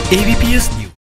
ABPS news.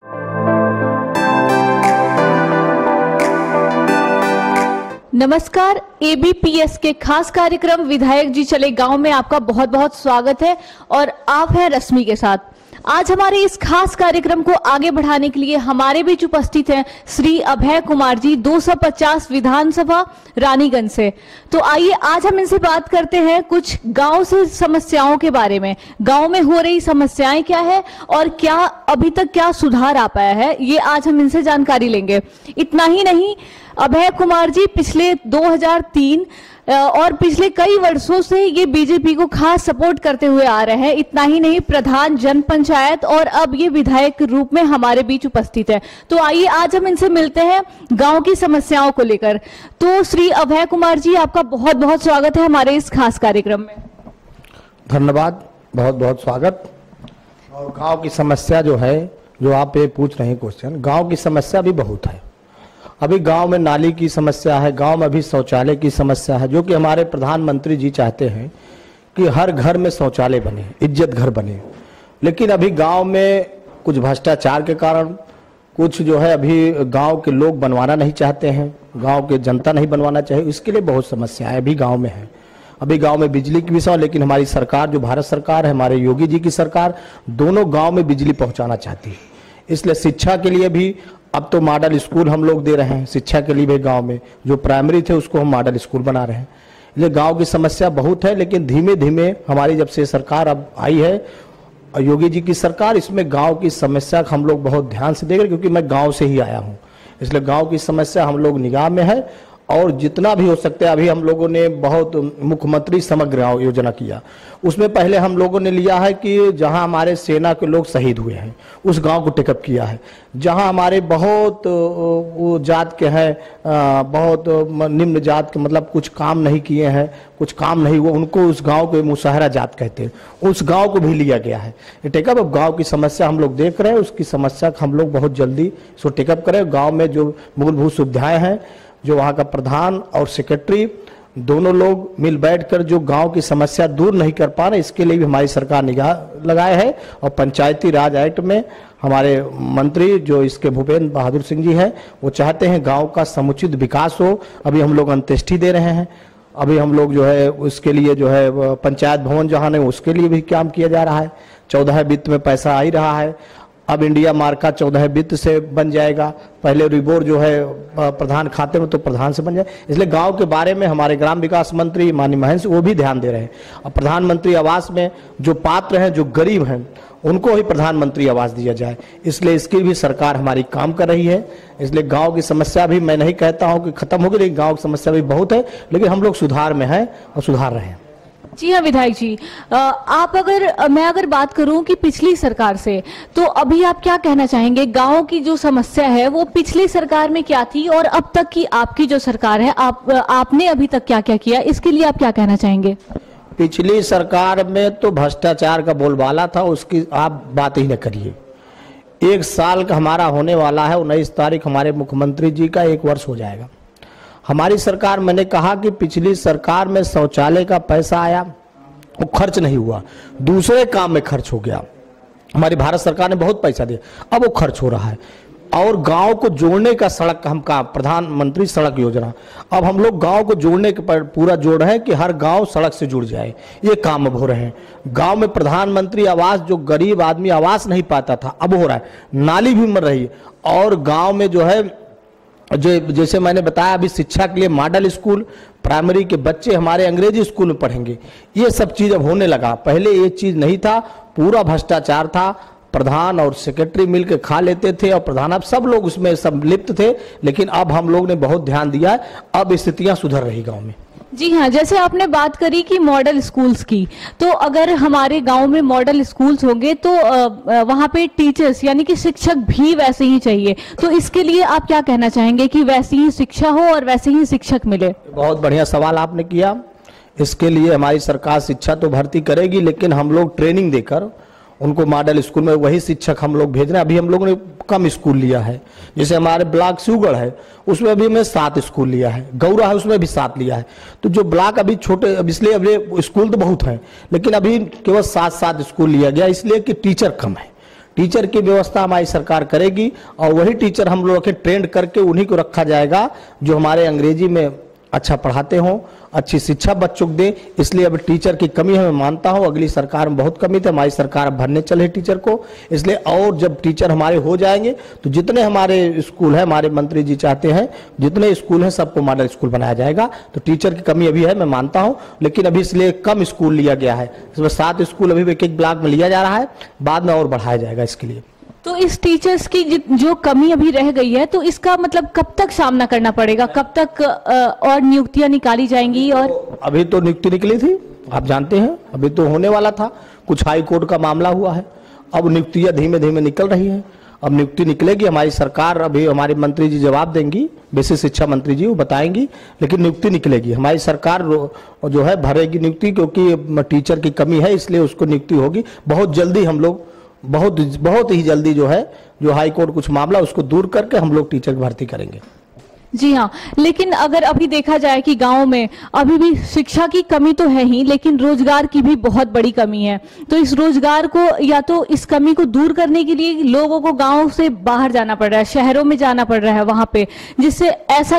नमस्कार, ABPS के खास कार्यक्रम विधायक जी चले गांव में आपका बहुत बहुत स्वागत है और आप हैं रश्मि के साथ। आज हमारे इस खास कार्यक्रम को आगे बढ़ाने के लिए हमारे बीच उपस्थित हैं श्री अभय कुमार जी, 250 विधानसभा रानीगंज से। तो आइए आज हम इनसे बात करते हैं कुछ गांव से समस्याओं के बारे में। गांव में हो रही समस्याएं क्या है और क्या अभी तक क्या सुधार आ पाया है, ये आज हम इनसे जानकारी लेंगे। इतना ही नहीं, अभय कुमार जी पिछले 2003 और पिछले कई वर्षों से ये बीजेपी को खास सपोर्ट करते हुए आ रहे हैं। इतना ही नहीं, प्रधान जन पंचायत और अब ये विधायक के रूप में हमारे बीच उपस्थित है। तो आइए आज हम इनसे मिलते हैं गांव की समस्याओं को लेकर। तो श्री अभय कुमार जी, आपका बहुत बहुत स्वागत है हमारे इस खास कार्यक्रम में। धन्यवाद, बहुत बहुत स्वागत। और गांव की समस्या जो है, जो आप ये पूछ रहे हैं क्वेश्चन, गांव की समस्या भी बहुत है। अभी गांव में नाली की समस्या है, गांव में अभी शौचालय की समस्या है, जो कि हमारे प्रधानमंत्री जी चाहते हैं कि हर घर में शौचालय बने, इज्जत घर बने। लेकिन अभी गांव में कुछ भ्रष्टाचार के कारण कुछ जो है अभी गांव के लोग बनवाना नहीं चाहते हैं, गांव के जनता नहीं बनवाना चाहिए। इसके लिए बहुत समस्याएं अभी गाँव में है। अभी गांव में बिजली की भी समस्या, लेकिन हमारी सरकार जो भारत सरकार है, हमारे योगी जी की सरकार, दोनों गाँव में बिजली पहुँचाना चाहती है। इसलिए शिक्षा के लिए भी अब तो मॉडल स्कूल हम लोग दे रहे हैं। शिक्षा के लिए भी गांव में जो प्राइमरी थे उसको हम मॉडल स्कूल बना रहे हैं। इसलिए गांव की समस्या बहुत है, लेकिन धीमे धीमे हमारी जब से सरकार अब आई है, योगी जी की सरकार, इसमें गांव की समस्या हम लोग बहुत ध्यान से देख रहे हैं, क्योंकि मैं गांव से ही आया हूं। इसलिए गांव की समस्या हम लोग निगाह में है और जितना भी हो सकता है। अभी हम लोगों ने बहुत मुख्यमंत्री समग्र गांव योजना किया, उसमें पहले हम लोगों ने लिया है कि जहां हमारे सेना के लोग शहीद हुए हैं उस गांव को टेकअप किया है। जहां हमारे बहुत वो जात के हैं, बहुत निम्न जात के, मतलब कुछ काम नहीं किए हैं, कुछ काम नहीं हुआ, उनको उस गांव को मुशाहरा जात कहते हैं, उस गांव को भी लिया गया है टेकअप। अब गाँव की समस्या हम लोग देख रहे हैं, उसकी समस्या हम लोग बहुत जल्दी इसको टेकअप करें। गाँव में जो मूलभूत सुविधाएं हैं, जो वहाँ का प्रधान और सेक्रेटरी दोनों लोग मिल बैठकर जो गांव की समस्या दूर नहीं कर पा रहे, इसके लिए भी हमारी सरकार निगाह लगाए है। और पंचायती राज एक्ट में हमारे मंत्री जो इसके भूपेंद्र बहादुर सिंह जी हैं, वो चाहते हैं गांव का समुचित विकास हो। अभी हम लोग अंत्येष्टि दे रहे हैं। अभी हम लोग जो है उसके लिए जो है पंचायत भवन जहाँ नहीं, उसके लिए भी काम किया जा रहा है। 14 वित्त में पैसा आ ही रहा है। अब इंडिया मार्का 14 वित्त से बन जाएगा। पहले रिबोर जो है प्रधान खाते में, तो प्रधान से बन जाए। इसलिए गांव के बारे में हमारे ग्राम विकास मंत्री माननीय महेंद्र वो भी ध्यान दे रहे हैं। अब प्रधानमंत्री आवास में जो पात्र हैं, जो गरीब हैं, उनको ही प्रधानमंत्री आवास दिया जाए। इसलिए इसकी भी सरकार हमारी काम कर रही है। इसलिए गाँव की समस्या भी मैं नहीं कहता हूँ कि खत्म होगी, लेकिन गाँव की समस्या भी बहुत है, लेकिन हम लोग सुधार में हैं और सुधार रहे हैं। जी हाँ विधायक जी, मैं अगर बात करूं कि पिछली सरकार से, तो अभी आप क्या कहना चाहेंगे? गांव की जो समस्या है वो पिछली सरकार में क्या थी और अब तक की आपकी जो सरकार है, आपने अभी तक क्या क्या किया, इसके लिए आप क्या कहना चाहेंगे? पिछली सरकार में तो भ्रष्टाचार का बोलबाला था, उसकी आप बात ही न करिए। 1 साल का हमारा होने वाला है, 19 तारीख हमारे मुख्यमंत्री जी का 1 वर्ष हो जाएगा। हमारी सरकार, मैंने कहा कि पिछली सरकार में शौचालय का पैसा आया, वो खर्च नहीं हुआ, दूसरे काम में खर्च हो गया। हमारी भारत सरकार ने बहुत पैसा दिया, अब वो खर्च हो रहा है। और गांव को जोड़ने का सड़क हम का प्रधानमंत्री सड़क योजना, अब हम लोग गांव को जोड़ने के पर पूरा जोड़ रहे हैं कि हर गांव सड़क से जुड़ जाए। ये काम अब हो रहे हैं। गांव में प्रधानमंत्री आवास, जो गरीब आदमी आवास नहीं पाता था, अब हो रहा है। नाली भी मर रही है। और गाँव में जो है, जो जैसे मैंने बताया, अभी शिक्षा के लिए मॉडल स्कूल, प्राइमरी के बच्चे हमारे अंग्रेजी स्कूल में पढ़ेंगे। ये सब चीज़ अब होने लगा। पहले ये चीज़ नहीं था, पूरा भ्रष्टाचार था। प्रधान और सेक्रेटरी मिलकर खा लेते थे और प्रधान, अब सब लोग उसमें सब लिप्त थे। लेकिन अब हम लोग ने बहुत ध्यान दिया है, अब स्थितियां सुधर रही गांव में। जी हाँ, जैसे आपने बात करी कि मॉडल स्कूल्स की, तो अगर हमारे गांव में मॉडल स्कूल्स होंगे तो वहाँ पे टीचर्स यानी कि शिक्षक भी वैसे ही चाहिए। तो इसके लिए आप क्या कहना चाहेंगे कि वैसी ही शिक्षा हो और वैसे ही शिक्षक मिले? बहुत बढ़िया सवाल आपने किया। इसके लिए हमारी सरकार शिक्षा तो भर्ती करेगी, लेकिन हम लोग ट्रेनिंग देकर उनको मॉडल स्कूल में वही शिक्षक हम लोग भेज रहे हैं। अभी हम लोगों ने कम स्कूल लिया है। जैसे हमारे ब्लॉक शिवगढ़ है, उसमें अभी हमने 7 स्कूल लिया है। गौरा है, उसमें भी 7 लिया है। तो जो ब्लॉक अभी छोटे, अब इसलिए अभी स्कूल तो बहुत हैं, लेकिन अभी केवल 7 स्कूल लिया गया, इसलिए कि टीचर कम है। टीचर की व्यवस्था हमारी सरकार करेगी और वही टीचर हम लोग ट्रेंड करके उन्हीं को रखा जाएगा जो हमारे अंग्रेजी में अच्छा पढ़ाते हों, अच्छी शिक्षा बच्चों को दे। इसलिए अब टीचर की कमी है, मैं मानता हूं अगली सरकार में बहुत कमी थी, हमारी सरकार अब भरने चले टीचर को। इसलिए और जब टीचर हमारे हो जाएंगे तो जितने हमारे स्कूल है, हमारे मंत्री जी चाहते हैं जितने स्कूल हैं सबको मॉडल स्कूल बनाया जाएगा। तो टीचर की कमी अभी है, मैं मानता हूं, लेकिन अभी इसलिए कम स्कूल लिया गया है। इसमें 7 स्कूल अभी एक ब्लॉक में लिया जा रहा है, बाद में और बढ़ाया जाएगा इसके लिए। तो इस टीचर्स की जो कमी अभी रह गई है, तो इसका मतलब कब तक सामना करना पड़ेगा, कब तक और नियुक्तियां निकाली जाएंगी? और अभी तो नियुक्ति निकली थी, आप जानते हैं, अभी तो होने वाला था, कुछ हाई कोर्ट का मामला हुआ है, अब नियुक्तियां धीमे धीमे निकल रही है। अब नियुक्ति निकलेगी, हमारी सरकार, अभी हमारे मंत्री जी जवाब देंगी, विशेष शिक्षा मंत्री जी वो बताएंगी, लेकिन नियुक्ति निकलेगी। हमारी सरकार जो है भरेगी नियुक्ति, क्योंकि टीचर की कमी है, इसलिए उसको नियुक्ति होगी बहुत जल्दी। हम लोग बहुत ही जल्दी जो है, जो हाई कोर्ट कुछ मामला उसको दूर करके हम लोग टीचर की भर्ती करेंगे। जी हाँ, लेकिन अगर अभी देखा जाए कि गांव में अभी भी शिक्षा की कमी तो है ही, लेकिन रोजगार की भी बहुत बड़ी कमी है। तो इस रोजगार को या तो इस कमी को दूर करने के लिए लोगों को गांव से बाहर जाना पड़ रहा है, शहरों में जाना पड़ रहा है वहां पे, जिससे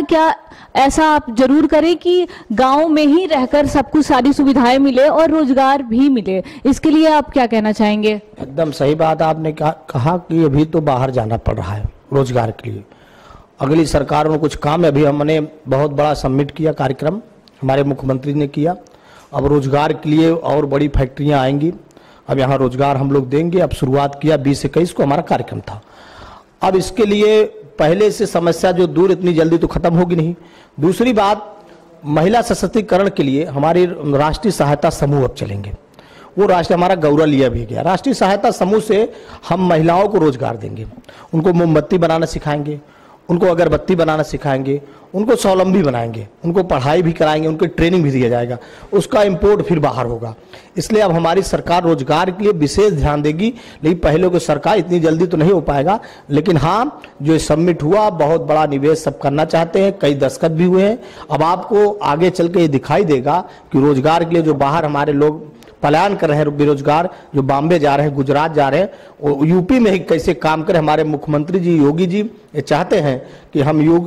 ऐसा आप जरूर करें कि गांव में ही रहकर सब कुछ सारी सुविधाएं मिले और रोजगार भी मिले। इसके लिए आप क्या कहना चाहेंगे? एकदम सही बात आपने कहा कि अभी तो बाहर जाना पड़ रहा है रोजगार के लिए। अगली सरकारों में कुछ काम है, अभी हमने बहुत बड़ा सबमिट किया कार्यक्रम, हमारे मुख्यमंत्री ने किया। अब रोजगार के लिए और बड़ी फैक्ट्रियां आएंगी, अब यहाँ रोजगार हम लोग देंगे। अब शुरुआत किया 20-21 को हमारा कार्यक्रम था। अब इसके लिए पहले से समस्या जो दूर इतनी जल्दी तो खत्म होगी नहीं। दूसरी बात, महिला सशक्तिकरण के लिए हमारी राष्ट्रीय सहायता समूह अब चलेंगे। वो राष्ट्रीय हमारा गौरव लिया भी गया। राष्ट्रीय सहायता समूह से हम महिलाओं को रोजगार देंगे, उनको मोमबत्ती बनाना सिखाएंगे, उनको अगरबत्ती बनाना सिखाएंगे, उनको स्वावलंबी बनाएंगे, उनको पढ़ाई भी कराएंगे, उनको ट्रेनिंग भी दिया जाएगा, उसका इंपोर्ट फिर बाहर होगा। इसलिए अब हमारी सरकार रोजगार के लिए विशेष ध्यान देगी। लेकिन पहले की सरकार इतनी जल्दी तो नहीं हो पाएगा, लेकिन हाँ जो सबमिट हुआ बहुत बड़ा निवेश सब करना चाहते हैं, कई दस्तखत भी हुए हैं। अब आपको आगे चल के ये दिखाई देगा कि रोजगार के लिए जो बाहर हमारे लोग पलायन कर रहे हैं बेरोजगार, जो बॉम्बे जा रहे हैं, गुजरात जा रहे हैं, वो यूपी में ही कैसे काम करें। हमारे मुख्यमंत्री जी योगी जी ये चाहते हैं कि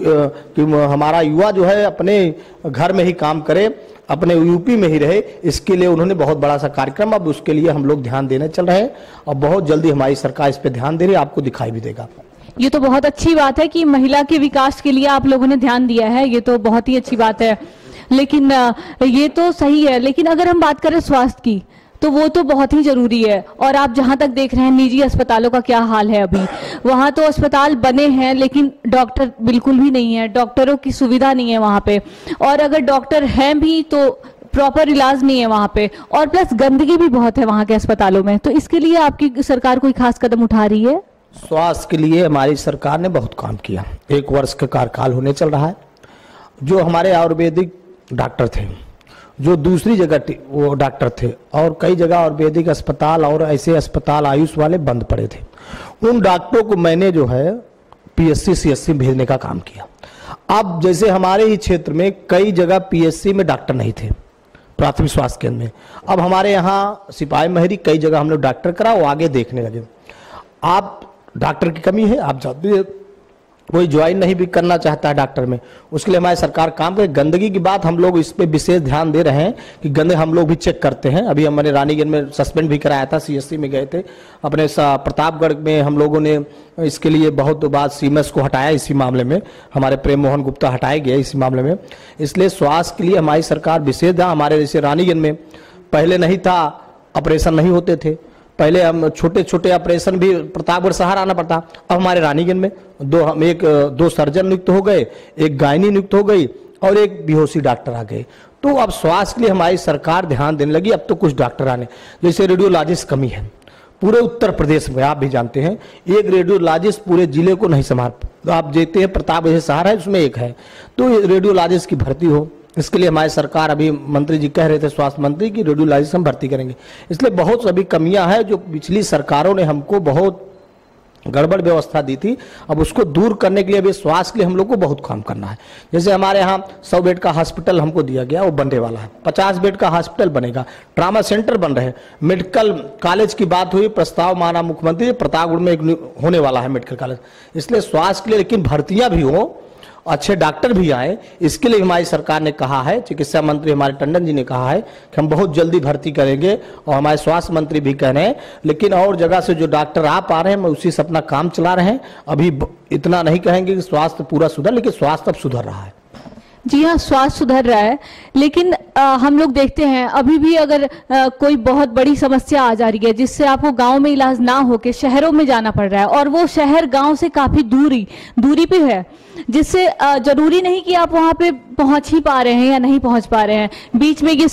हमारा युवा जो है अपने घर में ही काम करे, अपने यूपी में ही रहे। इसके लिए उन्होंने बहुत बड़ा सा कार्यक्रम, अब उसके लिए हम लोग ध्यान देने चल रहे हैं और बहुत जल्दी हमारी सरकार इस पर ध्यान दे रही है, आपको दिखाई भी देगा। ये तो बहुत अच्छी बात है कि महिला के विकास के लिए आप लोगों ने ध्यान दिया है, ये तो बहुत ही अच्छी बात है। लेकिन ये तो सही है, लेकिन अगर हम बात करें स्वास्थ्य की, तो वो तो बहुत ही जरूरी है। और आप जहां तक देख रहे हैं निजी अस्पतालों का क्या हाल है, अभी वहां तो अस्पताल बने हैं लेकिन डॉक्टर बिल्कुल भी नहीं है, डॉक्टरों की सुविधा नहीं है वहां पे, और अगर डॉक्टर हैं भी तो प्रॉपर इलाज नहीं है वहां पे, और प्लस गंदगी भी बहुत है वहां के अस्पतालों में। तो इसके लिए आपकी सरकार कोई खास कदम उठा रही है? स्वास्थ्य के लिए हमारी सरकार ने बहुत काम किया। 1 वर्ष का कार्यकाल होने चल रहा है। जो हमारे आयुर्वेदिक डॉक्टर थे, जो दूसरी जगह वो डॉक्टर थे, और कई जगह आयुर्वेदिक अस्पताल और ऐसे अस्पताल आयुष वाले बंद पड़े थे, उन डॉक्टरों को मैंने जो है पीएससी सीएससी भेजने का काम किया। अब जैसे हमारे ही क्षेत्र में कई जगह पीएससी में डॉक्टर नहीं थे, प्राथमिक स्वास्थ्य केंद्र में, अब हमारे यहाँ सिपाही महरी कई जगह हम लोग डॉक्टर करा, वो आगे देखने लगे। आप डॉक्टर की कमी है, आप जानते हैं, कोई ज्वाइन नहीं भी करना चाहता है डॉक्टर में, उसके लिए हमारी सरकार काम करे। गंदगी की बात हम लोग इस पे विशेष ध्यान दे रहे हैं कि गंदगी हम लोग भी चेक करते हैं। अभी हमने रानीगंज में सस्पेंड भी कराया था, सीएससी में गए थे, अपने प्रतापगढ़ में हम लोगों ने इसके लिए बहुत बात सीएमएस को हटाया, इसी मामले में हमारे प्रेम मोहन गुप्ता हटाए गए इसी मामले में। इसलिए स्वास्थ्य के लिए हमारी सरकार विशेष ध्यान, हमारे जैसे रानीगंज में पहले नहीं था, ऑपरेशन नहीं होते थे, पहले हम छोटे छोटे ऑपरेशन भी प्रतापगढ़ शहर आना पड़ता। अब हमारे रानीगंज में दो सर्जन नियुक्त हो गए, एक गायनी नियुक्त हो गई और एक बेहोशी डॉक्टर आ गए। तो अब स्वास्थ्य के लिए हमारी सरकार ध्यान देने लगी। अब तो कुछ डॉक्टर आने, जैसे रेडियोलॉजिस्ट कमी है पूरे उत्तर प्रदेश में, आप भी जानते हैं, एक रेडियोलॉजिस्ट पूरे जिले को नहीं संभाल, आप देखते हैं प्रताप जैसे शहर है उसमें एक है, तो रेडियोलॉजिस्ट की भर्ती हो। इसके लिए हमारी सरकार, अभी मंत्री जी कह रहे थे स्वास्थ्य मंत्री की, रेडियोलॉजिस्ट हम भर्ती करेंगे। इसलिए बहुत सभी कमियां हैं जो पिछली सरकारों ने हमको बहुत गड़बड़ व्यवस्था दी थी, अब उसको दूर करने के लिए अभी स्वास्थ्य के लिए हम लोग को बहुत काम करना है। जैसे हमारे यहाँ 100 बेड का हॉस्पिटल हमको दिया गया, वो बनने वाला है। 50 बेड का हॉस्पिटल बनेगा, ट्रामा सेंटर बन रहे हैं, मेडिकल कॉलेज की बात हुई, प्रस्ताव माना मुख्यमंत्री, प्रतापगढ़ में एक होने वाला है मेडिकल कॉलेज। इसलिए स्वास्थ्य के लिए लेकिन भर्तियां भी हो, अच्छे डॉक्टर भी आए, इसके लिए हमारी सरकार ने कहा है, चिकित्सा मंत्री हमारे टंडन जी ने कहा है कि हम बहुत जल्दी भर्ती करेंगे, और हमारे स्वास्थ्य मंत्री भी कह रहे हैं। लेकिन और जगह से जो डॉक्टर आ पा रहे हैं, मैं उसी से अपना काम चला रहे हैं। अभी इतना नहीं कहेंगे कि स्वास्थ्य पूरा सुधर, लेकिन स्वास्थ्य अब सुधर रहा है। जी हाँ, स्वास्थ्य सुधर रहा है, लेकिन हम लोग देखते हैं अभी भी अगर कोई बहुत बड़ी समस्या आ जा रही है जिससे आपको गांव में इलाज ना होके शहरों में जाना पड़ रहा है, और वो शहर गांव से काफी दूरी पे है, जिससे जरूरी नहीं कि आप वहां पे पहुंच ही पा रहे हैं या नहीं पहुंच पा रहे हैं। बीच में ये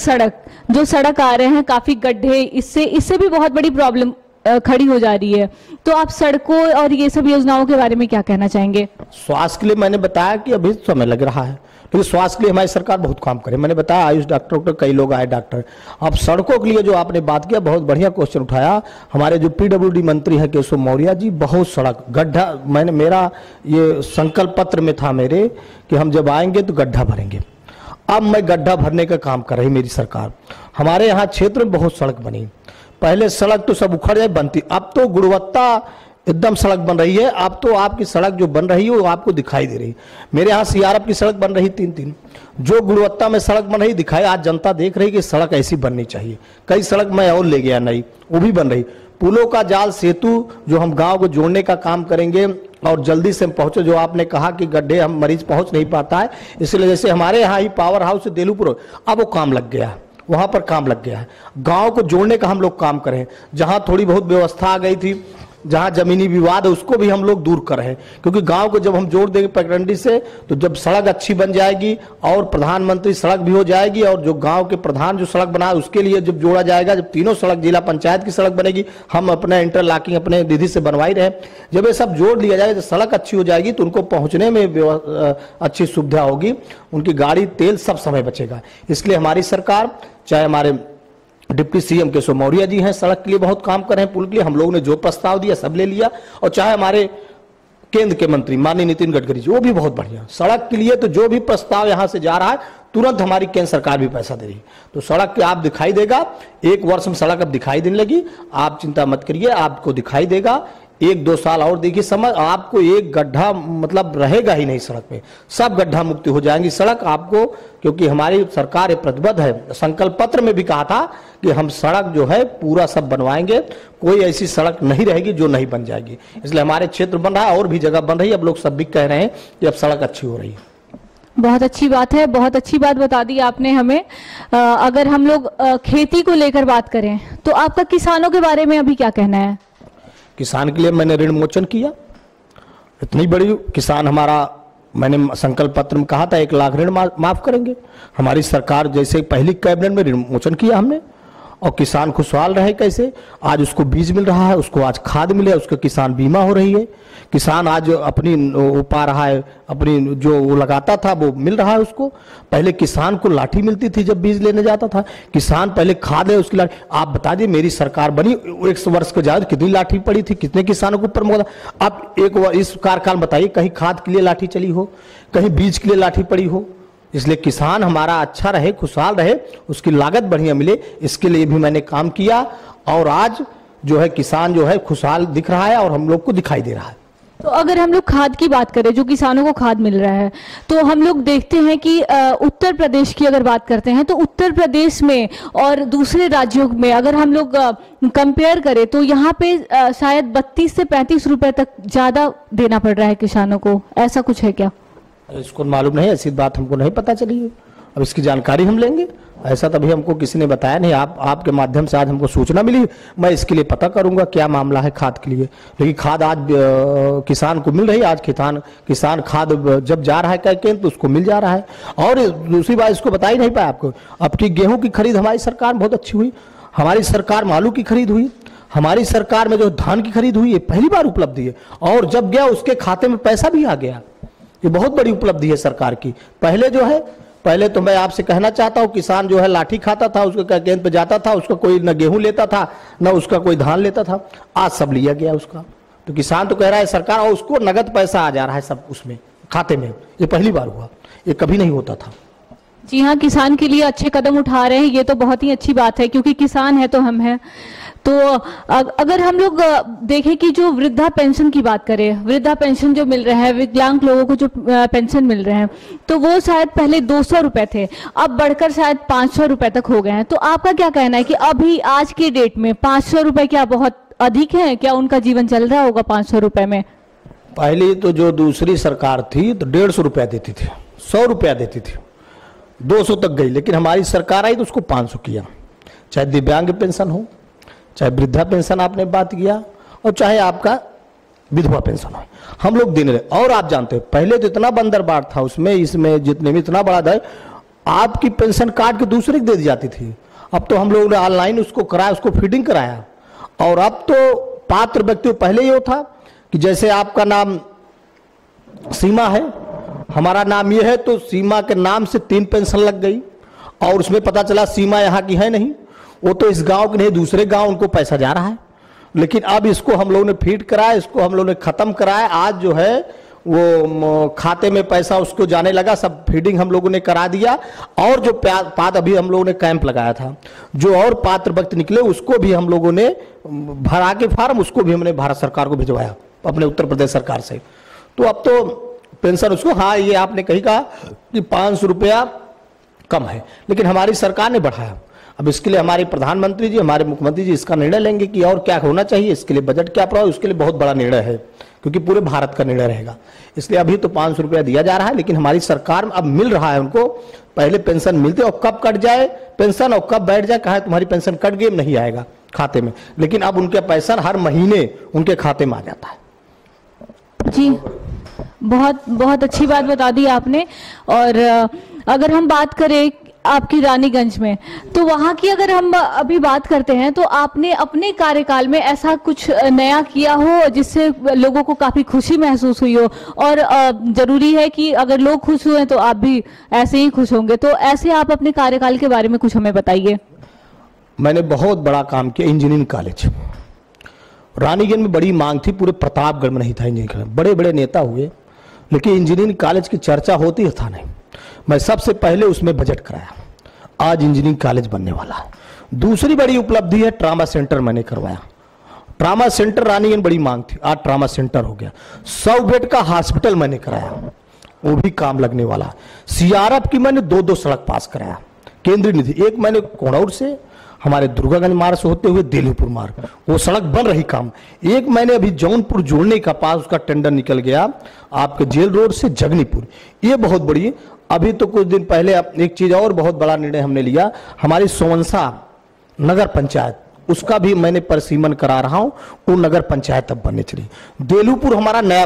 सड़क आ रहे हैं, काफी गड्ढे, इससे भी बहुत बड़ी प्रॉब्लम खड़ी हो जा रही है। तो आप सड़कों और ये सब योजनाओं के बारे में क्या कहना चाहेंगे? स्वास्थ्य के लिए मैंने बताया कि अभी समय लग रहा है, लेकिन स्वास्थ्य के लिए हमारी सरकार बहुत काम करे। मैंने बताया आयुष डॉक्टर कई लोग आए डॉक्टर। अब सड़कों के लिए जो आपने बात किया, बहुत बढ़िया क्वेश्चन उठाया। हमारे जो PWD मंत्री हैं केशव मौर्य जी, बहुत सड़क गड्ढा, मेरा ये संकल्प पत्र में था मेरे कि हम जब आएंगे तो गड्ढा भरेंगे। अब मैं गड्ढा भरने का काम कर रही मेरी सरकार। हमारे यहाँ क्षेत्र में बहुत सड़क बनी, पहले सड़क तो सब उखड़ जाए बनती, अब तो गुणवत्ता एकदम सड़क बन रही है। अब तो आपकी सड़क जो बन रही है वो आपको दिखाई दे रही है। मेरे यहाँ CRF की सड़क बन रही 3-3, जो गुणवत्ता में सड़क बन रही दिखाई, आज जनता देख रही कि सड़क ऐसी बननी चाहिए। कई सड़क मैं और ले गया नई, वो भी बन रही। पुलों का जाल, सेतु जो हम गांव को जोड़ने का काम करेंगे और जल्दी से पहुंचे। जो आपने कहा कि गड्ढे हम मरीज पहुंच नहीं पाता है, इसलिए जैसे हमारे यहाँ ही पावर हाउस से देलूपुर, अब वो काम लग गया, वहां पर काम लग गया है। गांव को जोड़ने का हम लोग काम करें। जहां थोड़ी बहुत व्यवस्था आ गई थी, जहां जमीनी विवाद है, उसको भी हम लोग दूर कर रहे हैं, क्योंकि गांव को जब हम जोड़ देंगे पगडंडी से, तो जब सड़क अच्छी बन जाएगी और प्रधानमंत्री सड़क भी हो जाएगी, और जो गांव के प्रधान जो सड़क बनाए उसके लिए जब जोड़ा जाएगा, जब तीनों सड़क जिला पंचायत की सड़क बनेगी, हम अपने इंटरलॉकिंग अपने निधि से बनवाई रहे, जब ये सब जोड़ लिया जाएगा, तो सड़क अच्छी हो जाएगी, तो उनको पहुंचने में अच्छी सुविधा होगी, उनकी गाड़ी तेल सब समय बचेगा। इसलिए हमारी सरकार, चाहे हमारे डिप्टी CM केशव मौर्य जी हैं, सड़क के लिए बहुत काम कर रहे हैं, पुल के लिए हम लोगों ने जो प्रस्ताव दिया सब ले लिया, और चाहे हमारे केंद्र के मंत्री माननीय नितिन गडकरी जी, वो भी बहुत बढ़िया सड़क के लिए, तो जो भी प्रस्ताव यहाँ से जा रहा है तुरंत हमारी केंद्र सरकार भी पैसा दे रही है। तो सड़क के आप दिखाई देगा, 1 वर्ष में सड़क अब दिखाई देने लगी, आप चिंता मत करिए, आपको दिखाई देगा। 1-2 साल और देखिए, समझ आपको एक गड्ढा मतलब रहेगा ही नहीं सड़क पे, सब गड्ढा मुक्ति हो जाएंगी सड़क आपको, क्योंकि हमारी सरकार प्रतिबद्ध है। संकल्प पत्र में भी कहा था कि हम सड़क जो है पूरा सब बनवाएंगे, कोई ऐसी सड़क नहीं रहेगी जो नहीं बन जाएगी। इसलिए हमारे क्षेत्र बन रहा है, और भी जगह बन रही है, अब लोग सब भी कह रहे हैं कि अब सड़क अच्छी हो रही है। बहुत अच्छी बात है, बहुत अच्छी बात बता दी आपने हमें। अगर हम लोग खेती को लेकर बात करें तो आपका किसानों के बारे में अभी क्या कहना है? किसान के लिए मैंने ऋण मोचन किया, इतनी बड़ी किसान हमारा, मैंने संकल्प पत्र में कहा था 1 लाख ऋण माफ करेंगे। हमारी सरकार जैसे पहली कैबिनेट में ऋण मोचन किया हमने, और किसान खुशहाल रहे। कैसे? आज उसको बीज मिल रहा है, उसको आज खाद मिले, उसका किसान बीमा हो रही है, किसान आज अपनी वो पा रहा है, अपनी जो वो लगाता था वो मिल रहा है उसको। पहले किसान को लाठी मिलती थी जब बीज लेने जाता था, किसान पहले खाद है उसकी लाठी। आप बता दिए मेरी सरकार बनी 1 वर्ष के ज्यादा, कितनी लाठी पड़ी थी, कितने किसानों के ऊपर मुकदमा। आप इस कार्यकाल बताइए कहीं खाद के लिए लाठी चली हो, कहीं बीज के लिए लाठी पड़ी हो। इसलिए किसान हमारा अच्छा रहे, खुशहाल रहे, उसकी लागत बढ़िया मिले, इसके लिए भी मैंने काम किया, और आज जो है किसान जो है खुशहाल दिख रहा है और हम लोग को दिखाई दे रहा है। तो अगर हम लोग खाद की बात करें, जो किसानों को खाद मिल रहा है, तो हम लोग देखते हैं कि उत्तर प्रदेश की अगर बात करते हैं तो उत्तर प्रदेश में और दूसरे राज्यों में अगर हम लोग कंपेयर करें तो यहाँ पे शायद 32 से 35 रुपए तक ज्यादा देना पड़ रहा है किसानों को। ऐसा कुछ है क्या? इसको मालूम नहीं, ऐसी बात हमको नहीं पता चली है, अब इसकी जानकारी हम लेंगे। ऐसा तभी हमको किसी ने बताया नहीं, आपके माध्यम से आज हमको सूचना मिली, मैं इसके लिए पता करूंगा क्या मामला है खाद के लिए। लेकिन खाद आज किसान को मिल रही है, आज किसान खाद जब जा रहा है कह के तो उसको मिल जा रहा है। और दूसरी बात इसको बता ही नहीं पाया आपको, अब की गेहूं की खरीद हमारी सरकार में बहुत अच्छी हुई, हमारी सरकार में आलू की खरीद हुई, हमारी सरकार में जो धान की खरीद हुई, ये पहली बार उपलब्धि है, और जब गया उसके खाते में पैसा भी आ गया, ये बहुत बड़ी उपलब्धि है सरकार की। पहले तो मैं आपसे कहना चाहता हूं, किसान जो है लाठी खाता था, उसका गेंद पे जाता था, उसका कोई न गेहूं लेता था न उसका कोई धान लेता था, आज सब लिया गया उसका। तो किसान तो कह रहा है सरकार, और उसको नगद पैसा आ जा रहा है सब उसमें खाते में। ये पहली बार हुआ, ये कभी नहीं होता था। जी हाँ, किसान के लिए अच्छे कदम उठा रहे हैं, ये तो बहुत ही अच्छी बात है, क्योंकि किसान है तो हम हैं। तो अगर हम लोग देखें कि जो वृद्धा पेंशन की बात करें, वृद्धा पेंशन जो मिल रहा है, विकलांग लोगों को जो पेंशन मिल रहे हैं, तो वो शायद पहले 200 रुपए थे, अब बढ़कर शायद 500 रुपए तक हो गए हैं। तो आपका क्या कहना है कि अभी आज के डेट में 500 रुपए क्या बहुत अधिक है? क्या उनका जीवन चल रहा होगा 500 रुपए में? पहले तो जो दूसरी सरकार थी तो 150 रुपया देती थी, 100 रुपया देती थी, 200 तक गई। लेकिन हमारी सरकार आई तो उसको 500 किया। चाहे दिव्यांग पेंशन हो, चाहे वृद्धा पेंशन आपने बात किया, और चाहे आपका विधवा पेंशन हो, हम लोग देने रहे। और आप जानते हो पहले तो इतना बंदरबाट था उसमें, इसमें जितने भी इतना बड़ा था, आपकी पेंशन काट के दूसरे को दे दी जाती थी। अब तो हम लोगों ने ऑनलाइन उसको कराया, उसको फीडिंग कराया। और अब तो पात्र व्यक्ति, पहले ये था कि जैसे आपका नाम सीमा है, हमारा नाम ये है, तो सीमा के नाम से 3 पेंशन लग गई, और उसमें पता चला सीमा यहाँ की है नहीं, वो तो इस गांव की नहीं, दूसरे गांव उनको पैसा जा रहा है। लेकिन अब इसको हम लोगों ने फीड कराया, इसको हम लोगों ने खत्म कराया। आज जो है वो खाते में पैसा उसको जाने लगा, सब फीडिंग हम लोगों ने करा दिया। और जो पात्र, अभी हम लोगों ने कैंप लगाया था, जो और पात्र वक्त निकले उसको भी हम लोगों ने भरा के फार्म, उसको भी हमने भारत सरकार को भिजवाया अपने उत्तर प्रदेश सरकार से। तो अब तो पेंशन उसको, हाँ ये आपने कही कहा कि 500 रुपया कम है, लेकिन हमारी सरकार ने बढ़ाया। अब इसके लिए हमारे प्रधानमंत्री जी, हमारे मुख्यमंत्री जी इसका निर्णय लेंगे कि और क्या होना चाहिए, इसके लिए बजट क्या पड़ा, उसके लिए बहुत बड़ा निर्णय है, क्योंकि पूरे भारत का निर्णय रहेगा। इसलिए अभी तो 500 रुपया दिया जा रहा है, लेकिन हमारी सरकार में अब मिल रहा है उनको। पहले पेंशन मिलते और कब कट जाए पेंशन और कब बैठ जाए, कहा तुम्हारी पेंशन कट गई, नहीं आएगा खाते में, लेकिन अब उनके पेंशन हर महीने उनके खाते में आ जाता है। जी, बहुत बहुत अच्छी बात बता दी आपने। और अगर हम बात करें आपकी रानीगंज में, तो वहाँ की अगर हम अभी बात करते हैं, तो आपने अपने कार्यकाल में ऐसा कुछ नया किया हो जिससे लोगों को काफी खुशी महसूस हुई हो? और जरूरी है कि अगर लोग खुश हुए तो आप भी ऐसे ही खुश होंगे, तो ऐसे आप अपने कार्यकाल के बारे में कुछ हमें बताइए। मैंने बहुत बड़ा काम किया। इंजीनियरिंग कॉलेज रानीगंज में बड़ी मांग थी, पूरे प्रतापगढ़ में नहीं था इंजीनियरिंग कॉलेज। बड़े बड़े नेता हुए, लेकिन इंजीनियरिंग कॉलेज की चर्चा होती था नहीं। मैं सबसे पहले उसमें बजट कराया, आज इंजीनियरिंग कॉलेज बनने वाला है। दूसरी बड़ी उपलब्धि है, ट्रामा सेंटर मैंने करवाया। ट्रामा सेंटर रानीगंज बड़ी मांग थी, आज ट्रामा सेंटर हो गया। 100 बेड का हॉस्पिटल मैंने कराया, वो भी काम लगने वाला। सीआरएफ की मैंने 2-2 सड़क पास कराया, केंद्रीय निधि। एक मैंने कोणौर से हमारे दुर्गागंज मार्ग से होते हुए दिलीपुर मार्ग, वो सड़क बन रही काम। एक मैंने अभी जौनपुर जोड़ने का पास, उसका टेंडर निकल गया आपके जेल रोड से जगनीपुर, ये बहुत बड़ी। अभी तो कुछ दिन पहले एक चीज और बहुत बड़ा निर्णय हमने लिया, हमारी सोमनसा नगर पंचायत, उसका भी मैंने परिसीमन करा रहा हूं, वो नगर पंचायत अब बनने चली। देलूपुर हमारा नया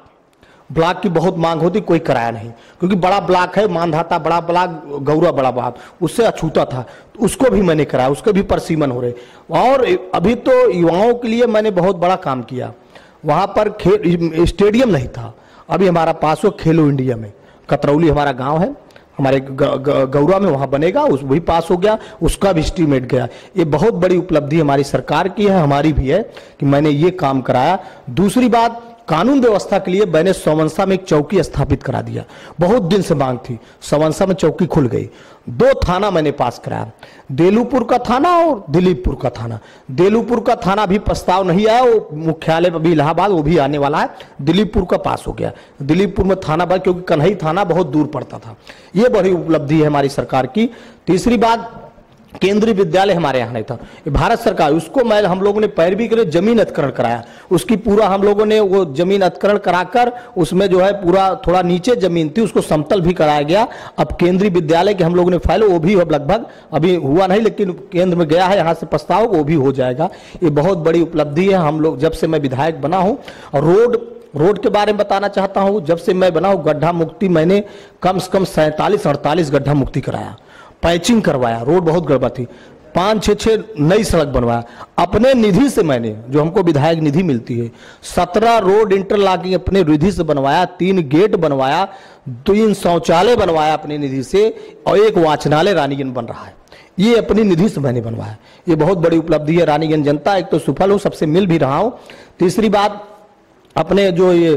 ब्लॉक की बहुत मांग होती, कोई कराया नहीं, क्योंकि बड़ा ब्लॉक है, मानधाता बड़ा ब्लॉक, गौरा बड़ा ब्लॉक, उससे अछूता था, तो उसको भी मैंने कराया, उसके भी परिसीमन हो रहे। और अभी तो युवाओं के लिए मैंने बहुत बड़ा काम किया। वहां पर खेल स्टेडियम नहीं था, अभी हमारा पास हो खेलो इंडिया में, कतरौली हमारा गांव है, हमारे गौरा में वहां बनेगा, उस वही पास हो गया, उसका भी एस्टीमेट गया। ये बहुत बड़ी उपलब्धि हमारी सरकार की है, हमारी भी है कि मैंने ये काम कराया। दूसरी बात, कानून व्यवस्था के लिए मैंने सोमनसा में एक चौकी स्थापित करा दिया, बहुत दिन से मांग थी, सोमनसा में चौकी खुल गई। 2 थाना मैंने पास कराया, देलूपुर का थाना और दिलीपपुर का थाना। देलूपुर का थाना भी प्रस्ताव नहीं आया, वो मुख्यालय अभी इलाहाबाद, वो भी आने वाला है। दिलीपपुर का पास हो गया, दिलीपपुर में थाना बना, क्योंकि कन्हई थाना बहुत दूर पड़ता था। ये बड़ी उपलब्धि है हमारी सरकार की। तीसरी बात, केंद्रीय विद्यालय हमारे यहाँ नहीं था, भारत सरकार, उसको हम लोगों ने पैरवी के लिए जमीन अधिग्रहण कराया, उसकी पूरा हम लोगों ने वो जमीन अधिग्रहण कराकर उसमें जो है पूरा थोड़ा नीचे जमीन थी उसको समतल भी कराया गया। अब केंद्रीय विद्यालय के हम लोगों ने फाइल, वो भी अब लगभग अभी हुआ नहीं, लेकिन केंद्र में गया है, यहाँ से प्रस्ताव, वो भी हो जाएगा। ये बहुत बड़ी उपलब्धि है हम लोग, जब से मैं विधायक बना हूँ। और रोड के बारे में बताना चाहता हूँ, जब से मैं बना हूँ गड्ढा मुक्ति मैंने कम से कम 47-48 गड्ढा मुक्ति कराया, पैचिंग करवाया, रोड बहुत गड़बड़ थी, 5-6 नई सड़क बनवाया अपने निधि से। मैंने जो हमको विधायक निधि मिलती है, 17 रोड इंटरलॉकिंग अपने निधि से बनवाया, 3 गेट बनवाया, 3 शौचालय बनवाया अपनी निधि से, और 1 वाचनालय रानीगंज बन रहा है, ये अपनी निधि से मैंने बनवाया। ये बहुत बड़ी उपलब्धि है। रानीगंज जनता एक तो सफल हो, सबसे मिल भी रहा हूं। तीसरी बात, अपने जो ये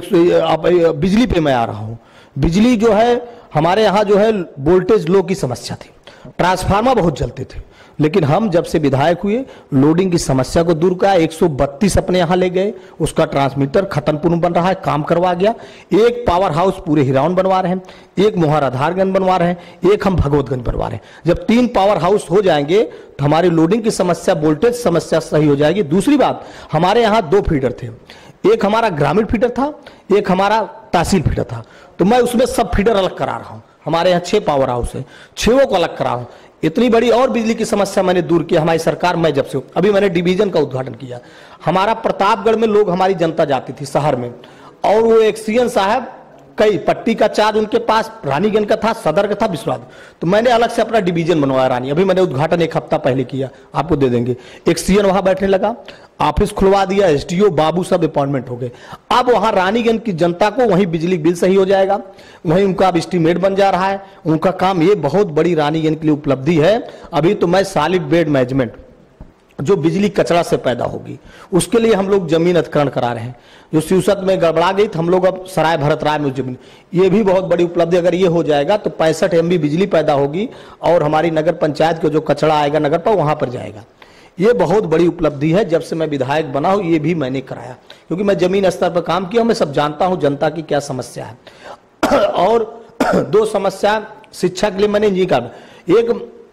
बिजली पे मैं आ रहा हूँ। बिजली जो है हमारे यहाँ जो है वोल्टेज लो की समस्या थी, ट्रांसफार्मर बहुत जलते थे, लेकिन हम जब से विधायक हुए लोडिंग की समस्या को दूर किया। 132 अपने यहाँ ले गए, उसका ट्रांसमीटर खतनपुर बन रहा है, काम करवा गया। एक पावर हाउस पूरे हिराउन बनवा रहे हैं, एक मोहराधारगंज बनवा रहे हैं, एक हम भगवतगंज बनवा रहे हैं। जब 3 पावर हाउस हो जाएंगे तो हमारी लोडिंग की समस्या, वोल्टेज समस्या सही हो जाएगी। दूसरी बात, हमारे यहाँ 2 फीडर थे, एक हमारा ग्रामीण फीडर था, एक हमारा तहसील फीडर था। तो मैं उसमें सब फीडर अलग करा रहा हूँ। हमारे यहाँ 6 पावर हाउस है, 6 को अलग करा रहा हूँ। इतनी बड़ी और बिजली की समस्या मैंने दूर की हमारी सरकार में जब से। अभी मैंने डिवीजन का उद्घाटन किया। हमारा प्रतापगढ़ में लोग, हमारी जनता जाती थी शहर में, और वो एक सीएन साहब कई पट्टी का चार्ज उनके पास रानीगंज का था, सदर का था, विश्वनाथ। तो मैंने अलग से अपना डिवीजन बनवाया रानी। अभी मैंने उद्घाटन 1 हफ्ता पहले किया, आपको दे देंगे। एक सीएन वहां बैठने लगा, ऑफिस खुलवा दिया, एसडीओ बाबू सब अपॉइंटमेंट हो गए। अब वहां रानीगंज की जनता को वहीं बिजली बिल सही हो जाएगा, वहीं उनका अब एस्टीमेट बन जा रहा है, उनका काम। ये बहुत बड़ी रानीगंज के लिए उपलब्धि है। अभी तो मैं सॉलिड वेस्ट मैनेजमेंट, जो बिजली कचरा से पैदा होगी, उसके लिए हम लोग जमीन अधिग्रहण करा रहे हैं। जो सिवसत में गड़बड़ा गई तो हम लोग अब सराय भरत राय में जमीन, ये भी बहुत बड़ी उपलब्धि। अगर ये हो जाएगा तो 65 MB बिजली पैदा होगी और हमारी नगर पंचायत का जो कचरा आएगा नगर पर, वहां पर जाएगा। ये बहुत बड़ी उपलब्धि है। जब से मैं विधायक बना हूं ये भी मैंने कराया, क्योंकि मैं जमीन स्तर पर काम किया, मैं सब जानता हूं जनता की क्या समस्या है। और 2 समस्या शिक्षा के लिए मैंने ये कहा। एक,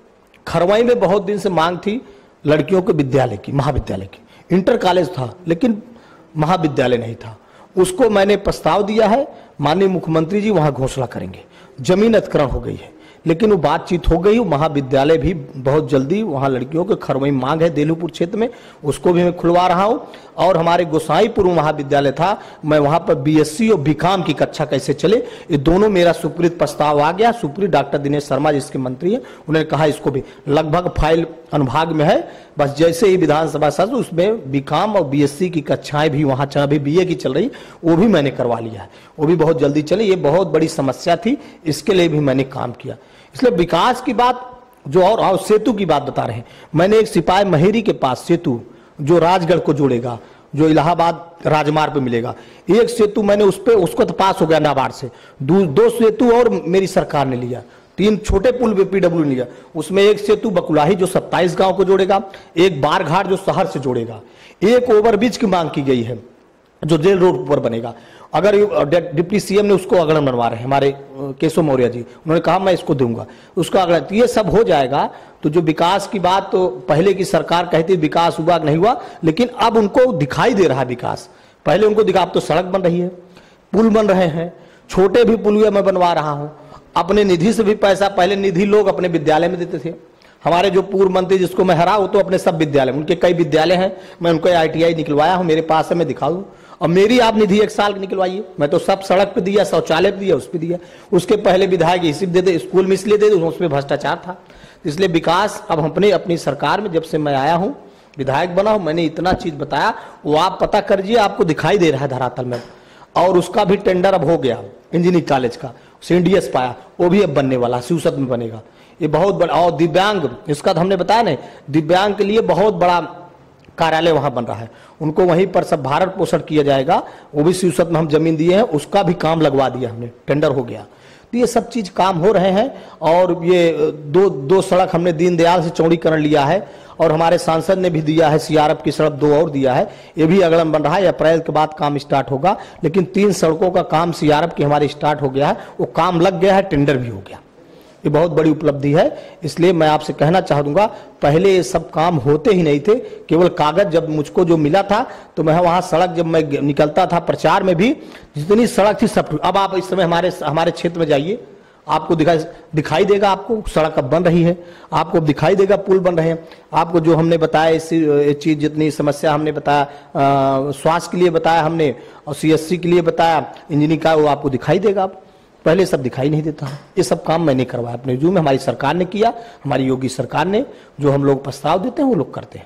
खरवाई में बहुत दिन से मांग थी लड़कियों के विद्यालय की, महाविद्यालय की। इंटर कॉलेज था लेकिन महाविद्यालय नहीं था, उसको मैंने प्रस्ताव दिया है। माननीय मुख्यमंत्री जी वहां घोषणा करेंगे। जमीन अधिग्रहण हो गई है, लेकिन वो बातचीत हो गई। महाविद्यालय भी बहुत जल्दी, वहां लड़कियों के खरवई मांग है देलूपुर क्षेत्र में, उसको भी मैं खुलवा रहा हूं। और हमारे गोसाईपुर महाविद्यालय था, मैं वहां पर बीएससी और बीकॉम की कक्षा कैसे चले, ये दोनों मेरा स्वीकृत प्रस्ताव आ गया। सुप्रीत डॉक्टर दिनेश शर्मा जिसके मंत्री हैं, उन्होंने कहा इसको भी लगभग फाइल अनुभाग में है। बस जैसे ही विधानसभा सत्र, उसमें बीकॉम और बीएससी की कक्षाएं भी वहां अभी बीए की चल रही, वो भी मैंने करवा लिया है, वो भी बहुत जल्दी चले। ये बहुत बड़ी समस्या थी, इसके लिए भी मैंने काम किया। इसलिए विकास की बात जो, और सेतु की बात बता रहे हैं। मैंने एक सिपाही महेरी के पास सेतु जो राजगढ़ को जोड़ेगा, जो इलाहाबाद राजमार्ग पे मिलेगा, एक सेतु मैंने उस पे, उसको तो पास हो गया नाबार्ड से। 2 सेतु और मेरी सरकार ने लिया, 3 छोटे पुल पीडब्ल्यू लिया। उसमें एक सेतु बकुलाही जो 27 गांव को जोड़ेगा, एक बारघाट जो शहर से जोड़ेगा, एक ओवरब्रिज की मांग की गई है जो जेल रोड पर बनेगा। अगर डिप्टी सीएम ने उसको अगड़न बनवा रहे हैं हमारे केशव मौर्य जी, उन्होंने कहा मैं इसको दूंगा, उसको अगड़न। तो ये सब हो जाएगा। तो जो विकास की बात, तो पहले की सरकार कहती विकास हुआ नहीं हुआ, लेकिन अब उनको दिखाई दे रहा है विकास। पहले उनको दिखा, अब तो सड़क बन रही है, पुल बन रहे हैं, छोटे भी पुल मैं बनवा रहा हूं अपने निधि से भी पैसा। पहले निधि लोग अपने विद्यालय में देते थे। हमारे जो पूर्व मंत्री जिसको मैं हरा, वो तो अपने सब विद्यालय, उनके कई विद्यालय हैं, मैं उनको ITI निकलवाया हूं, मेरे पास है, मैं दिखाऊं। और मेरी आप निधि 1 साल की निकलवाइए, मैं तो सब सड़क पे दिया, शौचालय पे दिया, उस पर दिया। उसके पहले विधायक इसी दे दे, स्कूल में इसलिए दे दे, उसमें भ्रष्टाचार था। इसलिए विकास अब अपनी सरकार में जब से मैं आया हूं, विधायक बना हूं, मैंने इतना चीज बताया, वो आप पता करिए, आपको दिखाई दे रहा है धरातल में। और उसका भी टेंडर अब हो गया, इंजीनियरिंग कॉलेज का CNDS पाया, वो भी अब बनने वाला, सिवसत में बनेगा। ये बहुत बड़ा। और दिव्यांग, इसका तो हमने बताया नहीं, दिव्यांग के लिए बहुत बड़ा कार्यालय वहां बन रहा है, उनको वहीं पर सब भारत पोषण किया जाएगा। वो भी सिवसत में हम जमीन दिए हैं, उसका भी काम लगवा दिया हमने, टेंडर हो गया। तो ये सब चीज काम हो रहे हैं। और ये दो सड़क हमने दीनदयाल से चौड़ीकरण लिया है, और हमारे सांसद ने भी दिया है, CRF की सड़क 2 और दिया है, ये भी अगड़न बन रहा है। अप्रैल के बाद काम स्टार्ट होगा, लेकिन 3 सड़कों का काम CRF की हमारे स्टार्ट हो गया है, वो काम लग गया है, टेंडर भी हो गया। ये बहुत बड़ी उपलब्धि है। इसलिए मैं आपसे कहना चाहूंगा, पहले ये सब काम होते ही नहीं थे, केवल कागज। जब मुझको जो मिला था तो मैं वहां सड़क, जब मैं निकलता था प्रचार में भी, जितनी सड़क थी सब। अब आप इस समय हमारे क्षेत्र में जाइए, आपको दिखाई देगा, आपको सड़क अब बन रही है, आपको दिखाई देगा पुल बन रहे हैं। आपको जो हमने बताया इस चीज, जितनी समस्या हमने बताया, स्वास्थ्य के लिए बताया हमने, और CSC के लिए बताया, इंजीनियरिंग का, वो आपको दिखाई देगा। पहले सब दिखाई नहीं देता। ये सब काम मैंने करवाया अपने जू में, हमारी सरकार ने किया, हमारी योगी सरकार ने। जो हम लोग प्रस्ताव देते हैं वो लोग करते हैं।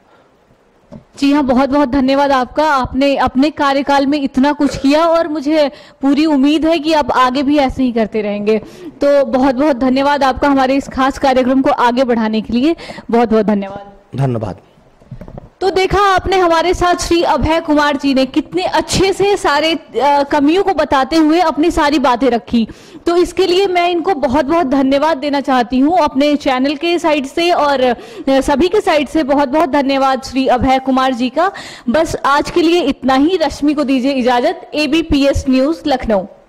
जी हाँ, बहुत बहुत धन्यवाद आपका। आपने अपने कार्यकाल में इतना कुछ किया, और मुझे पूरी उम्मीद है कि आप आगे भी ऐसे ही करते रहेंगे। तो बहुत बहुत धन्यवाद आपका हमारे इस खास कार्यक्रम को आगे बढ़ाने के लिए। बहुत बहुत धन्यवाद। धन्यवाद। तो देखा आपने हमारे साथ श्री अभय कुमार जी ने कितने अच्छे से सारे कमियों को बताते हुए अपनी सारी बातें रखी। तो इसके लिए मैं इनको बहुत बहुत धन्यवाद देना चाहती हूँ अपने चैनल के साइड से और सभी के साइड से। बहुत बहुत धन्यवाद श्री अभय कुमार जी का। बस आज के लिए इतना ही। रश्मि को दीजिए इजाजत। ABPS news Lucknow.